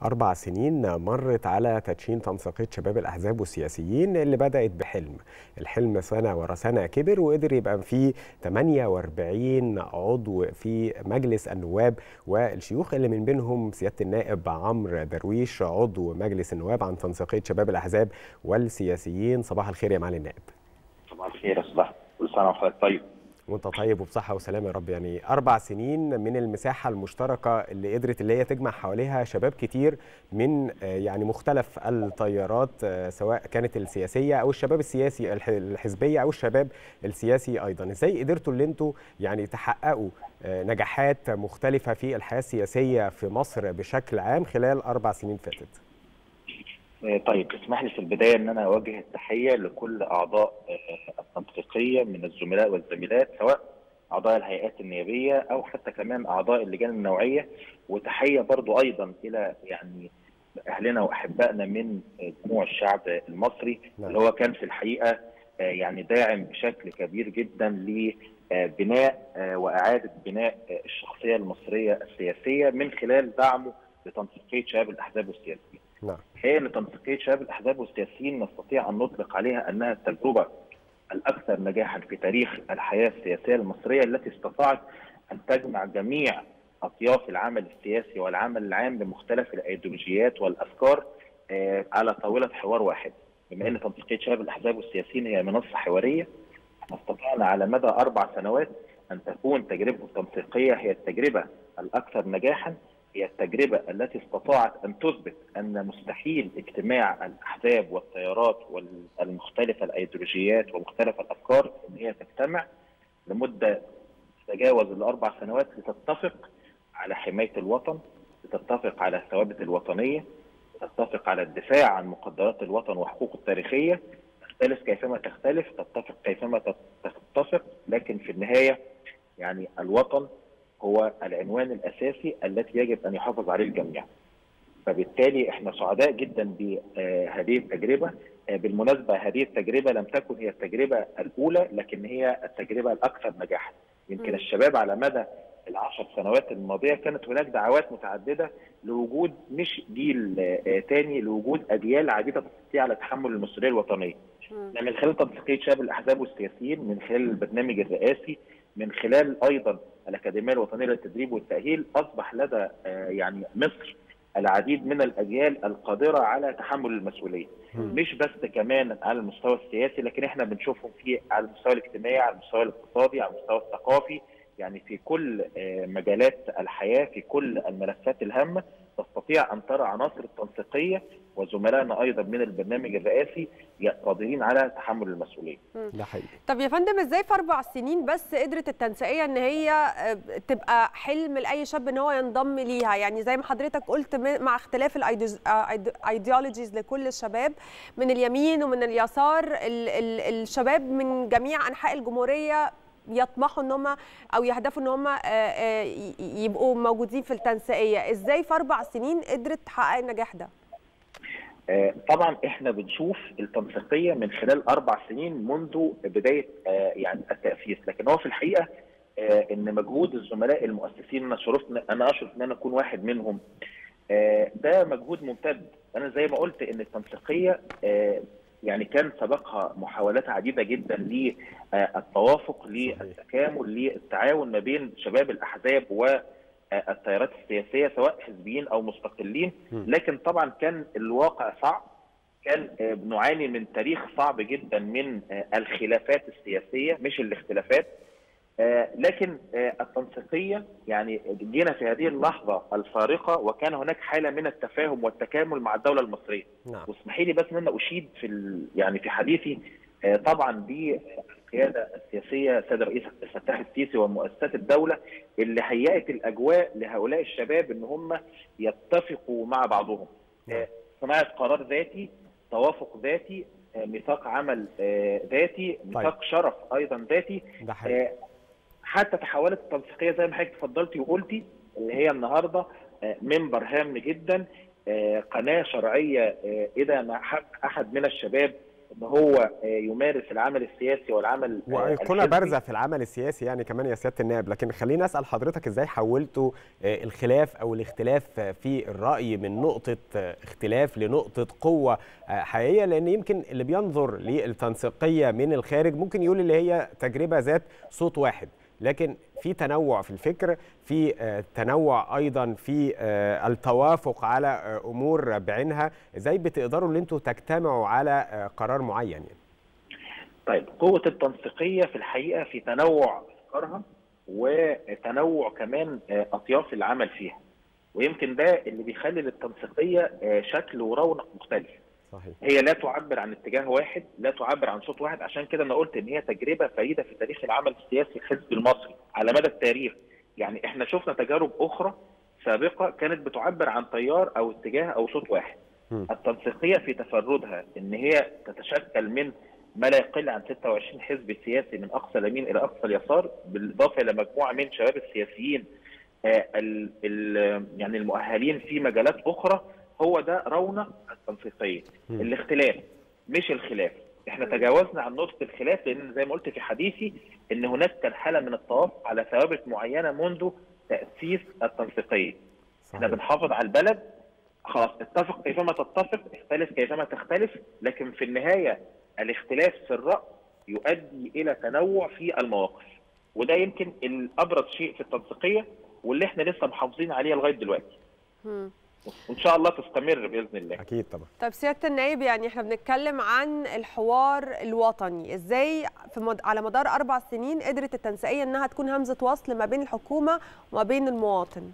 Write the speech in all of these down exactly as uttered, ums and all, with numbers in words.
أربع سنين مرت على تدشين تنسيقية شباب الأحزاب والسياسيين اللي بدأت بحلم. الحلم سنة ورا سنة كبر وقدر يبقى فيه ثمانية وأربعين عضو في مجلس النواب والشيوخ اللي من بينهم سيادة النائب عمرو درويش عضو مجلس النواب عن تنسيقية شباب الأحزاب والسياسيين. صباح الخير يا معالي النائب. صباح الخير يا صباح، كل سنة وحضرتك طيب. وانت طيب وبصحة وسلامة يا رب. يعني أربع سنين من المساحة المشتركة اللي قدرت اللي هي تجمع حواليها شباب كتير من يعني مختلف التيارات، سواء كانت السياسية أو الشباب السياسي الحزبية أو الشباب السياسي أيضا. إزاي قدرتوا اللي انتوا يعني تحققوا نجاحات مختلفة في الحياة السياسية في مصر بشكل عام خلال أربع سنين فاتت؟ طيب اسمح لي في البدايه ان انا اوجه التحيه لكل اعضاء التنسيقيه من الزملاء والزميلات، سواء اعضاء الهيئات النيابيه او حتى كمان اعضاء اللجان النوعيه، وتحيه برضو ايضا الى يعني اهلنا واحبائنا من جموع الشعب المصري. نعم. اللي هو كان في الحقيقه يعني داعم بشكل كبير جدا لبناء واعاده بناء الشخصيه المصريه السياسيه من خلال دعمه لتنسيقيه شباب الاحزاب والسياسيين. نعم. هي ان تنسيقيه شباب الاحزاب والسياسيين نستطيع ان نطلق عليها انها التجربه الاكثر نجاحا في تاريخ الحياه السياسيه المصريه، التي استطاعت ان تجمع جميع اطياف العمل السياسي والعمل العام بمختلف الايديولوجيات والافكار على طاوله حوار واحد. بما ان تنسيقيه شباب الاحزاب والسياسيين هي منصه حواريه، استطعنا على مدى اربع سنوات ان تكون تجربه التنسيقيه هي التجربه الاكثر نجاحا، هي التجربة التي استطاعت أن تثبت أن مستحيل اجتماع الأحزاب والتيارات والمختلفة الأيديولوجيات ومختلف الأفكار أن هي تجتمع لمدة تتجاوز الأربع سنوات لتتفق على حماية الوطن، لتتفق على الثوابت الوطنية، لتتفق على الدفاع عن مقدرات الوطن وحقوقه التاريخية، تختلف كيفما تختلف، تتفق كيفما تتفق، لكن في النهاية يعني الوطن هو العنوان الأساسي التي يجب أن يحافظ عليه الجميع. فبالتالي احنا سعداء جدا بهذه التجربة. بالمناسبة هذه التجربة لم تكن هي التجربة الأولى، لكن هي التجربة الأكثر نجاحا. يمكن الشباب على مدى العشر سنوات الماضية كانت هناك دعوات متعددة لوجود مش جيل تاني، لوجود أجيال عديدة تستطيع على تحمل المسؤولية الوطنية. من خلال تنسيقية شباب الأحزاب والسياسيين، من خلال البرنامج الرئاسي، من خلال أيضا الأكاديمية الوطنية للتدريب والتأهيل، أصبح لدى يعني مصر العديد من الأجيال القادرة على تحمل المسؤولية. مش بس كمان على المستوى السياسي، لكن احنا بنشوفهم في على المستوى الاجتماعي، على المستوى الاقتصادي، على المستوى الثقافي، يعني في كل مجالات الحياة، في كل الملفات الهامة تستطيع أن ترى عناصر التنسيقية وزملائنا أيضا من البرنامج الرئاسي قادرين على تحمل المسؤولية. ده حقيقي. طب يا فندم، ازاي في أربع سنين بس قدرت التنسيقية ان هي تبقى حلم لأي شاب ان هو ينضم ليها؟ يعني زي ما حضرتك قلت مع اختلاف الايديولوجيز لكل الشباب من اليمين ومن اليسار، ال ال الشباب من جميع أنحاء الجمهورية يطمحوا ان هم او يهدفوا ان هم يبقوا موجودين في التنسيقيه. ازاي في اربع سنين قدرت تحقق النجاح ده؟ طبعا احنا بنشوف التنسيقيه من خلال اربع سنين منذ بدايه يعني التاسيس، لكن هو في الحقيقه ان مجهود الزملاء المؤسسين، انا شرفت انا اشرف ان انا اكون واحد منهم، ده مجهود ممتد. انا زي ما قلت ان التنسيقيه يعني كان سبقها محاولات عديدة جدا للتوافق، للتكامل، للتعاون ما بين شباب الأحزاب والتيارات السياسية سواء حزبيين أو مستقلين، لكن طبعا كان الواقع صعب. كان بنعاني من تاريخ صعب جدا من الخلافات السياسية مش الاختلافات، لكن التنسيقية يعني جينا في هذه اللحظة الفارقة وكان هناك حالة من التفاهم والتكامل مع الدولة المصرية. نعم. واسمحي لي بس ان انا اشيد في يعني في حديثي طبعا بالقيادة السياسية السيد الرئيس عبد الفتاح السيسي ومؤسسات الدولة اللي هيأت الاجواء لهؤلاء الشباب ان هم يتفقوا مع بعضهم. نعم. صناعة قرار ذاتي، توافق ذاتي، ميثاق عمل ذاتي، ميثاق طيب. شرف ايضا ذاتي. ده حقيقي. حتى تحولت التنسيقيه زي ما حضرتك اتفضلتي وقلتي ان هي النهارده منبر هام جدا، قناه شرعيه اذا ما حب احد من الشباب ان هو يمارس العمل السياسي والعمل وايقونه بارزه في العمل السياسي يعني كمان يا سياده النائب. لكن خليني اسال حضرتك ازاي حولتوا الخلاف او الاختلاف في الراي من نقطه اختلاف لنقطه قوه حقيقيه؟ لان يمكن اللي بينظر للتنسيقيه من الخارج ممكن يقول اللي هي تجربه ذات صوت واحد، لكن في تنوع في الفكر، في تنوع ايضا في التوافق على امور بعينها. ازاي بتقدروا ان انتوا تجتمعوا على قرار معين يعني؟ طيب، قوه التنسيقيه في الحقيقه في تنوع افكارها وتنوع كمان اطياف العمل فيها، ويمكن ده اللي بيخلي للتنسيقيه شكل ورونق مختلف. صحيح. هي لا تعبر عن اتجاه واحد، لا تعبر عن صوت واحد، عشان كده انا قلت ان هي تجربه فريده في تاريخ العمل السياسي الحزبي المصري على مدى التاريخ. يعني احنا شفنا تجارب اخرى سابقه كانت بتعبر عن تيار او اتجاه او صوت واحد. م. التنسيقيه في تفردها ان هي تتشكل من ما لا يقل عن ستة وعشرين حزب سياسي من اقصى اليمين الى اقصى اليسار، بالاضافه الى مجموعه من شباب السياسيين آه ال ال يعني المؤهلين في مجالات اخرى. هو ده رونق التنسيقيه. الاختلاف مش الخلاف. احنا تجاوزنا عن نقطه الخلاف، لان زي ما قلت في حديثي ان هناك كان حاله من التوافق على ثوابت معينه منذ تاسيس التنسيقيه. احنا بنحافظ على البلد، خلاص اتفق كيفما تتفق، اختلف كيفما تختلف، لكن في النهايه الاختلاف في الراي يؤدي الى تنوع في المواقف، وده يمكن الابرز شيء في التنسيقيه واللي احنا لسه محافظين عليه لغايه دلوقتي. وان شاء الله تستمر باذن الله. اكيد طبعا. طيب سياده النائب، يعني احنا بنتكلم عن الحوار الوطني، ازاي في مد... على مدار اربع سنين قدرت التنسيقيه انها تكون همزه وصل ما بين الحكومه وما بين المواطن؟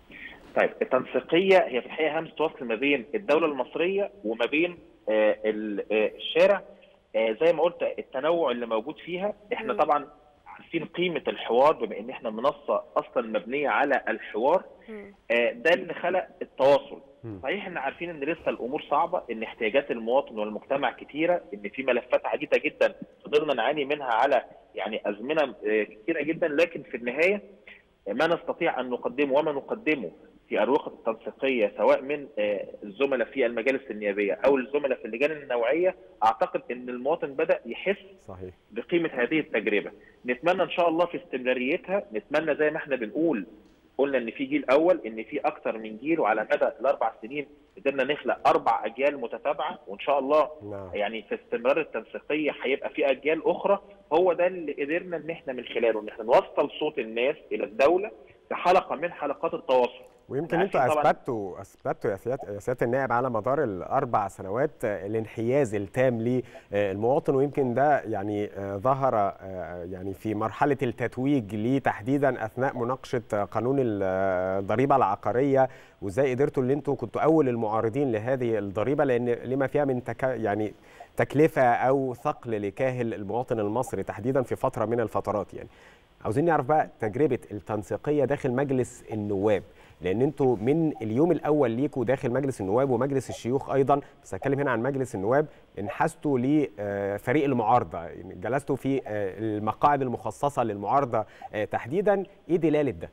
طيب، التنسيقيه هي في الحقيقه همزه وصل ما بين الدوله المصريه وما بين آه الشارع. آه زي ما قلت التنوع اللي موجود فيها، احنا م. طبعا عارفين قيمه الحوار بما ان احنا منصه اصلا مبنيه على الحوار. آه ده اللي خلق التواصل. صحيح احنا عارفين ان لسه الامور صعبه، ان احتياجات المواطن والمجتمع كتيره، ان في ملفات عديده جدا قدرنا نعاني منها على يعني ازمنه كتيره جدا، لكن في النهايه ما نستطيع ان نقدمه وما نقدمه في اروقه التنسيقيه سواء من الزملاء في المجالس النيابيه او الزملاء في اللجان النوعيه، اعتقد ان المواطن بدا يحس صحيح بقيمه هذه التجربه. نتمنى ان شاء الله في استمراريتها، نتمنى زي ما احنا بنقول قلنا ان في جيل اول، ان في اكثر من جيل، وعلى مدى الاربع سنين قدرنا نخلق اربع اجيال متتابعه، وان شاء الله لا. يعني في استمرار التنسيقيه هيبقى في اجيال اخرى. هو ده اللي قدرنا ان احنا من خلاله ان احنا نوصل صوت الناس الى الدوله في حلقه من حلقات التواصل. ويمكن انتوا اثبتوا اثبتوا يا سياده سياده النائب على مدار الاربع سنوات الانحياز التام للمواطن، ويمكن ده يعني ظهر يعني في مرحله التتويج ليه تحديدا اثناء مناقشه قانون الضريبه العقاريه، وازاي قدرتوا ان انتوا كنتوا اول المعارضين لهذه الضريبه لان لما فيها من تك يعني تكلفه او ثقل لكاهل المواطن المصري تحديدا في فتره من الفترات. يعني عاوزين نعرف بقى تجربه التنسيقيه داخل مجلس النواب، لان انتوا من اليوم الاول ليكوا داخل مجلس النواب ومجلس الشيوخ ايضا، بس هتكلم هنا عن مجلس النواب، انحازتوا لفريق المعارضه، جلستوا في المقاعد المخصصه للمعارضه تحديدا. ايه دلاله ده؟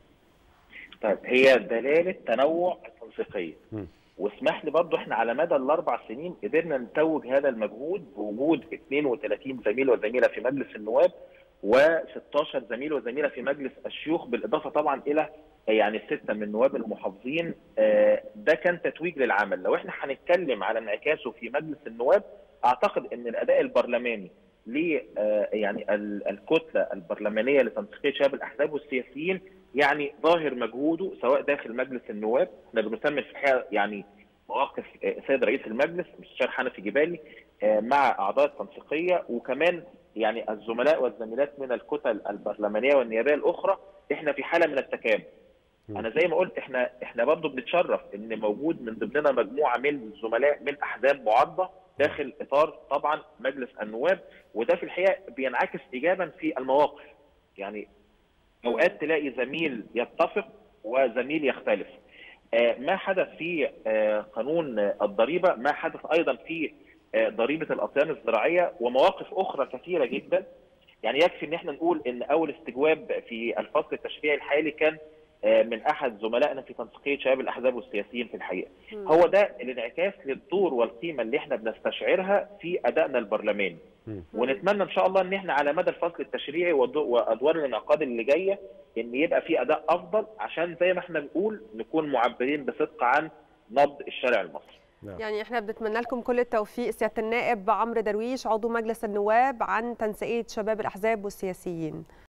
طيب، هي دلاله تنوع التنسيقيه. واسمح لي برضه احنا على مدى الاربع سنين قدرنا نتوج هذا المجهود بوجود اثنين وثلاثين زميل وزميله في مجلس النواب وستاشر زميل وزميله في مجلس الشيوخ، بالاضافه طبعا الى يعني سته من نواب المحافظين. ده كان تتويج للعمل. لو احنا هنتكلم على انعكاسه في مجلس النواب، اعتقد ان الاداء البرلماني ل يعني الكتله البرلمانيه لتنسيقيه شباب الاحزاب والسياسيين يعني ظاهر مجهوده سواء داخل مجلس النواب. احنا بنسمي في الحقيقه يعني مواقف سيد رئيس المجلس المستشار حنفي جبالي مع اعضاء التنسيقيه، وكمان يعني الزملاء والزميلات من الكتل البرلمانيه والنيابيه الاخرى. احنا في حاله من التكامل. انا زي ما قلت احنا احنا برضه بنتشرف ان موجود من ضمننا مجموعه من الزملاء من احزاب معارضه داخل اطار طبعا مجلس النواب، وده في الحقيقه بينعكس ايجابا في المواقف. يعني اوقات تلاقي زميل يتفق وزميل يختلف. آه ما حدث في آه قانون الضريبه، ما حدث ايضا في آه ضريبه الاطيان الزراعيه، ومواقف اخرى كثيره جدا. يعني يكفي ان احنا نقول ان اول استجواب في الفصل التشريعي الحالي كان من احد زملائنا في تنسيقيه شباب الاحزاب والسياسيين في الحقيقه. هو ده الانعكاس للدور والقيمه اللي احنا بنستشعرها في ادائنا البرلماني. ونتمنى ان شاء الله ان احنا على مدى الفصل التشريعي وادوار الانعقاد اللي جايه ان يبقى في اداء افضل، عشان زي ما احنا بنقول نكون معبرين بصدق عن نبض الشارع المصري. يعني احنا بنتمنى لكم كل التوفيق. سياده النائب عمرو درويش عضو مجلس النواب عن تنسيقيه شباب الاحزاب والسياسيين.